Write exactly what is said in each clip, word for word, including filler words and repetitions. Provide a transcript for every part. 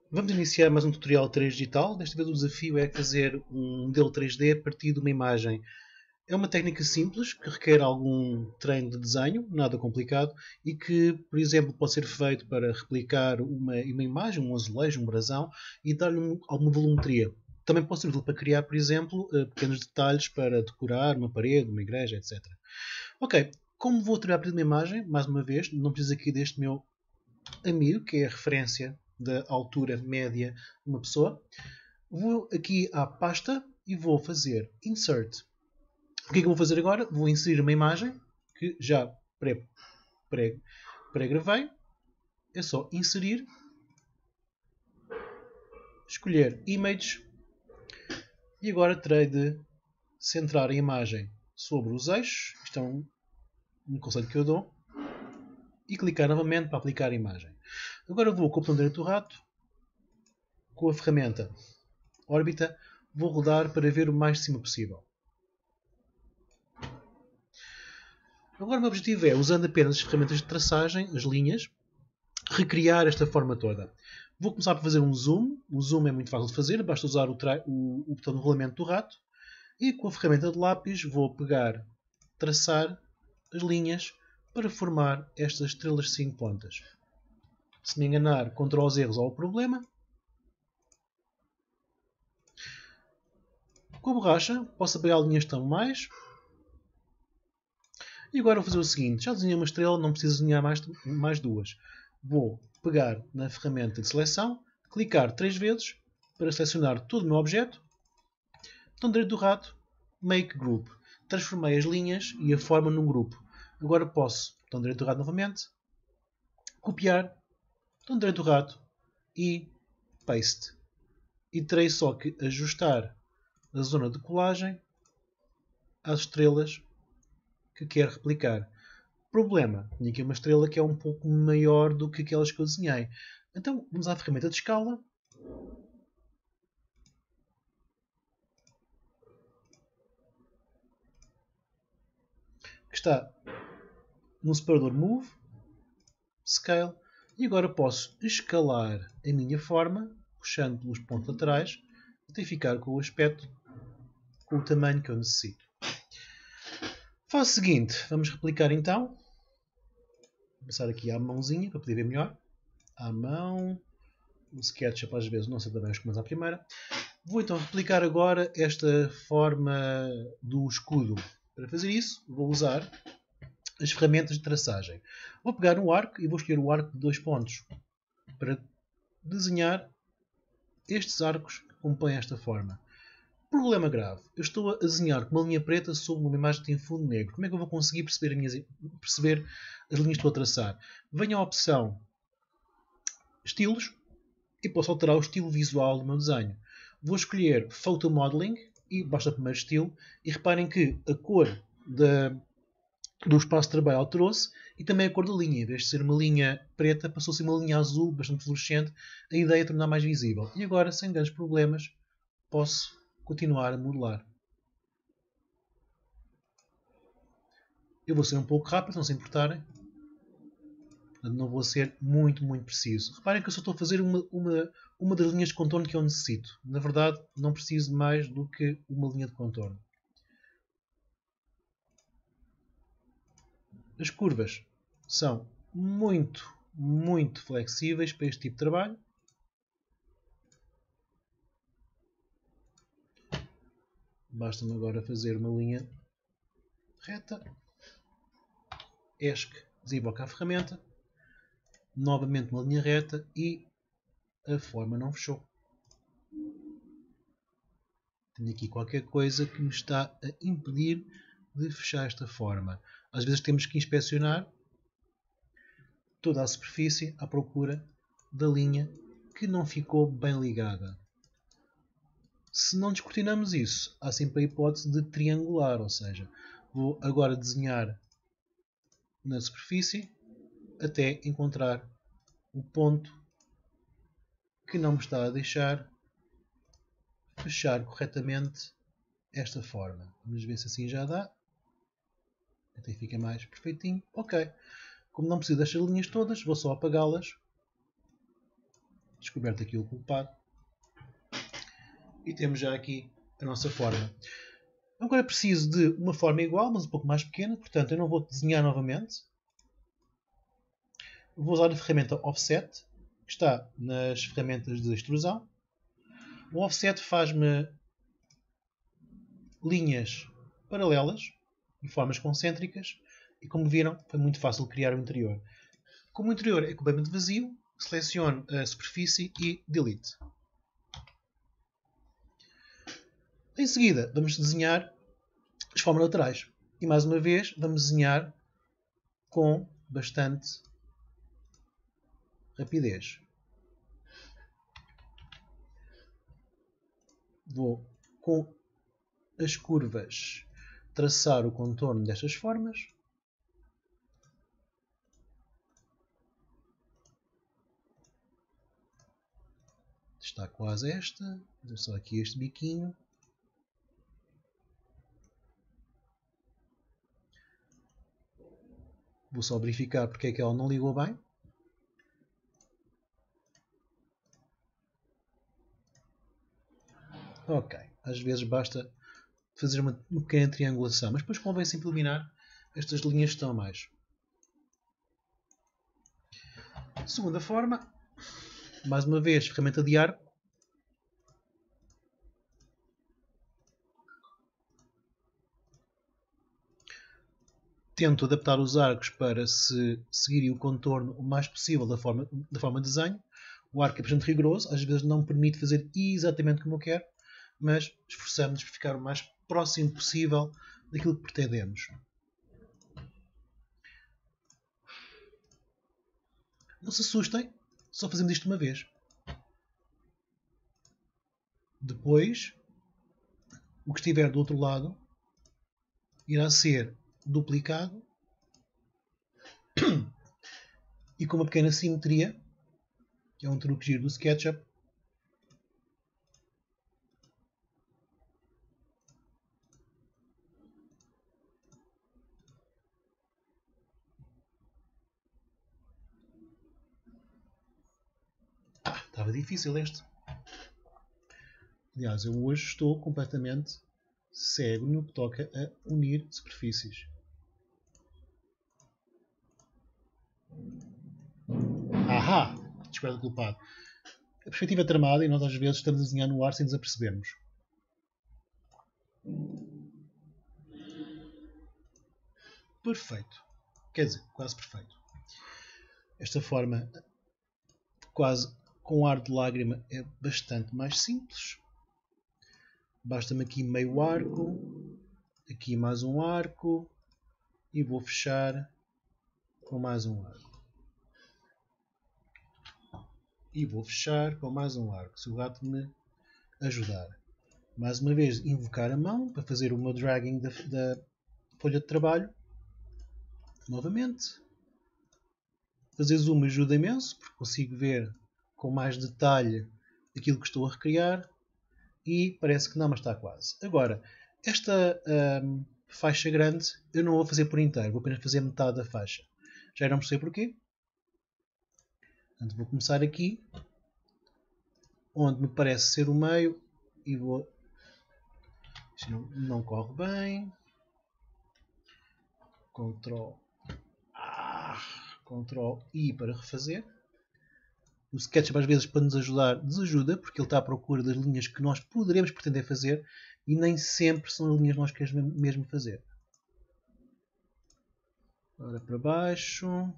Vamos iniciar mais um tutorial três digital. Desta vez o desafio é fazer um modelo três D a partir de uma imagem. É uma técnica simples que requer algum treino de desenho, nada complicado, e que, por exemplo, pode ser feito para replicar uma, uma imagem, um azulejo, um brasão, e dar-lhe um, alguma volumetria. Também pode ser útil para criar, por exemplo, pequenos detalhes para decorar uma parede, uma igreja, etcétera. Ok, como vou tirar a partir de uma imagem, mais uma vez, não preciso aqui deste meu amigo, que é a referência da altura média de uma pessoa. Vou aqui à pasta e vou fazer Insert. O que é que eu vou fazer agora? Vou inserir uma imagem que já pré-gravei. Pré, é só inserir, escolher Image e agora terei de centrar a imagem sobre os eixos. Isto é um, um conselho que eu dou. E clicar novamente para aplicar a imagem. Agora vou com o botão direito do rato, com a ferramenta órbita, vou rodar para ver o mais de cima possível. Agora o meu objetivo é, usando apenas as ferramentas de traçagem, as linhas, recriar esta forma toda. Vou começar por fazer um zoom. O zoom é muito fácil de fazer, basta usar o, o, o botão do rolamento do rato. E com a ferramenta de lápis vou pegar, traçar as linhas para formar estas estrelas de cinco pontas. Se me enganar, contra os erros ou o problema. Com a borracha posso apagar linhas tão mais. E agora vou fazer o seguinte, já desenhei uma estrela, não preciso desenhar mais, mais duas. Vou pegar na ferramenta de seleção, clicar três vezes para selecionar todo o meu objeto. Botão direito do rato, Make Group. Transformei as linhas e a forma num grupo. Agora posso, botão direito do rato novamente, copiar, botão direito do rato e Paste. E terei só que ajustar a zona de colagem às estrelas que quero replicar. Problema, tinha aqui uma estrela que é um pouco maior do que aquelas que eu desenhei. Então vamos à ferramenta de escala. Que está no separador Move, Scale. E agora posso escalar a minha forma, puxando pelos pontos laterais, até ficar com o aspecto, com o tamanho que eu necessito. Faço o seguinte, vamos replicar então. Vou passar aqui à mãozinha para poder ver melhor. À mão. O SketchUp às vezes não sei também as comandas à primeira. Vou então replicar agora esta forma do escudo. Para fazer isso, vou usar as ferramentas de traçagem. Vou pegar um arco e vou escolher o arco de dois pontos para desenhar estes arcos que compõem esta forma. Problema grave. Eu estou a desenhar com uma linha preta sobre uma imagem que tem fundo negro. Como é que eu vou conseguir perceber, minhas, perceber as linhas que estou a traçar? Venho à opção Estilos e posso alterar o estilo visual do meu desenho. Vou escolher Photo Modeling e basta o primeiro estilo. E reparem que a cor da, do espaço de trabalho alterou-se e também a cor da linha. Em vez de ser uma linha preta, passou a ser uma linha azul, bastante fluorescente. A ideia é tornar mais visível. E agora, sem grandes problemas, posso continuar a modelar. Eu vou ser um pouco rápido, não se importarem. Não vou ser muito, muito preciso. Reparem que eu só estou a fazer uma, uma, uma das linhas de contorno que eu necessito. Na verdade, não preciso de mais do que uma linha de contorno. As curvas são muito, muito flexíveis para este tipo de trabalho. Basta-me agora fazer uma linha reta. ESC desinvoca a ferramenta. Novamente uma linha reta e a forma não fechou. Tenho aqui qualquer coisa que me está a impedir de fechar esta forma. Às vezes temos que inspecionar toda a superfície à procura da linha que não ficou bem ligada. Se não descortinamos isso, há sempre a hipótese de triangular, ou seja, vou agora desenhar na superfície até encontrar o ponto que não me está a deixar fechar corretamente esta forma. Vamos ver se assim já dá. Até fica mais perfeitinho. Ok. Como não preciso destas linhas todas, vou só apagá-las. descoberto aqui o culpado. E temos já aqui a nossa forma. Agora preciso de uma forma igual, mas um pouco mais pequena. Portanto, eu não vou desenhar novamente. Vou usar a ferramenta Offset, que está nas ferramentas de extrusão. O Offset faz-me linhas paralelas e formas concêntricas. E como viram, foi muito fácil criar o interior. Como o interior é completamente vazio, seleciono a superfície e Delete. Em seguida, vamos desenhar as formas laterais. E mais uma vez, vamos desenhar com bastante rapidez. Vou, com as curvas, traçar o contorno destas formas. Está quase esta. Vou só aqui este biquinho. Vou só verificar porque é que ela não ligou bem. Ok. Às vezes basta fazer uma, uma pequena triangulação, mas depois convém sempre eliminar estas linhas que estão a mais. Segunda forma. Mais uma vez, ferramenta de arco. Tento adaptar os arcos para se seguirem o contorno o mais possível da forma, da forma de desenho. O arco é bastante rigoroso, às vezes não me permite fazer exatamente como eu quero, mas esforçamos-nos por ficar o mais próximo possível daquilo que pretendemos. Não se assustem, só fazemos isto uma vez. Depois, o que estiver do outro lado irá ser duplicado e com uma pequena simetria, que é um truque giro do SketchUp. Ah, estava difícil este. Aliás, eu hoje estou completamente cego no que toca a unir superfícies. Ahá! Descoberta do culpado. A perspectiva é tramada e nós às vezes estamos a desenhar no ar sem nos apercebermos. Perfeito. Quer dizer, quase perfeito. Esta forma, quase com ar de lágrima, é bastante mais simples. Basta-me aqui meio arco, aqui mais um arco e vou fechar com mais um arco. E vou fechar com mais um arco, se o gato me ajudar. Mais uma vez, invocar a mão para fazer o meu dragging da, da folha de trabalho. Novamente. Fazer zoom ajuda imenso, porque consigo ver com mais detalhe aquilo que estou a recriar. E parece que não, mas está quase. Agora, esta hum, faixa grande eu não vou fazer por inteiro, vou apenas fazer metade da faixa. Já não sei porquê. Portanto, vou começar aqui, onde me parece ser o meio, e vou... Isto não, não corre bem. Ctrl ah, Ctrl I para refazer. O SketchUp às vezes para nos ajudar desajuda, porque ele está à procura das linhas que nós poderemos pretender fazer e nem sempre são as linhas que nós queremos mesmo fazer. Agora para baixo.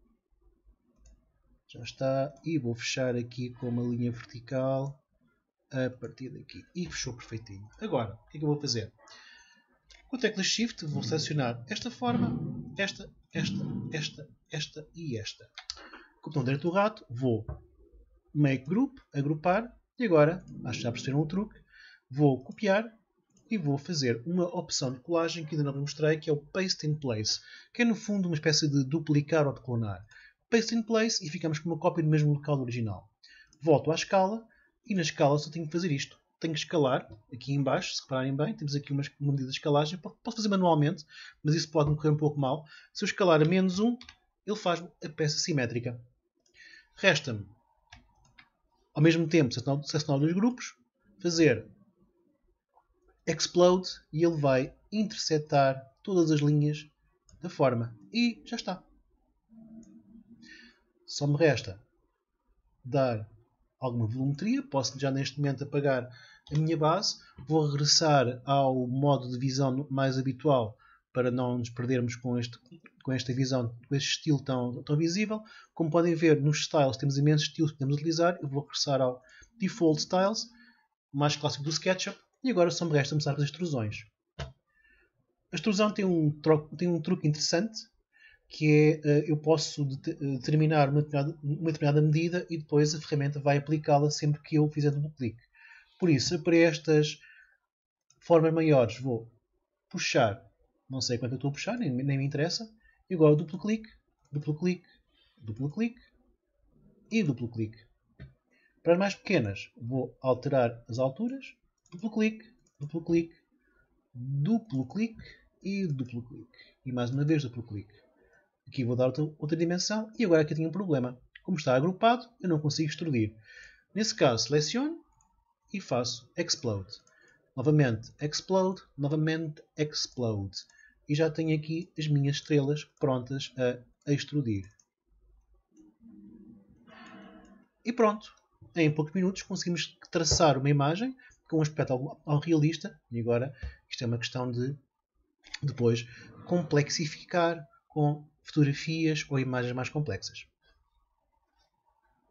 Já está. E vou fechar aqui com uma linha vertical a partir daqui. E fechou perfeitinho. Agora, o que é que eu vou fazer? Com a tecla Shift vou selecionar esta forma, esta, esta, esta, esta e esta. Com o botão direito do rato, vou Make Group, agrupar, e agora, acho que já perceberam o truque, vou copiar e vou fazer uma opção de colagem que ainda não vos mostrei, que é o Paste in Place, que é no fundo uma espécie de duplicar ou de clonar. Paste in Place e ficamos com uma cópia do mesmo local do original. Volto à escala e na escala só tenho que fazer isto. Tenho que escalar aqui em baixo, se repararem bem, temos aqui uma medida de escalagem. Posso fazer manualmente, mas isso pode me correr um pouco mal. Se eu escalar a menos um, ele faz a peça simétrica. Resta-me ao mesmo tempo selecionar dois grupos, fazer explode e ele vai interceptar todas as linhas da forma. E já está. Só me resta dar alguma volumetria. Posso já neste momento apagar a minha base. Vou regressar ao modo de visão mais habitual para não nos perdermos com, este, com esta visão, com este estilo tão, tão visível. Como podem ver, nos styles temos imensos estilos que podemos utilizar. Eu vou regressar ao Default Styles, mais clássico do SketchUp. E agora só me resta começar com as extrusões. A extrusão tem um, tem um truque interessante, que é, eu posso determinar uma determinada, uma determinada medida e depois a ferramenta vai aplicá-la sempre que eu fizer duplo clique. Por isso, para estas formas maiores, vou puxar, não sei quanto eu estou a puxar, nem, nem me interessa, e agora duplo clique, duplo clique, duplo clique e duplo clique. Para as mais pequenas, vou alterar as alturas, duplo clique, duplo clique, duplo clique e duplo clique. E mais uma vez duplo clique. Aqui vou dar outra, outra dimensão e agora aqui eu tenho um problema. Como está agrupado, eu não consigo extrudir. Nesse caso, seleciono e faço Explode. Novamente Explode, novamente Explode. E já tenho aqui as minhas estrelas prontas a extrudir. E pronto. Em poucos minutos conseguimos traçar uma imagem com um aspecto ao, ao realista. E agora isto é uma questão de depois complexificar com fotografias ou imagens mais complexas.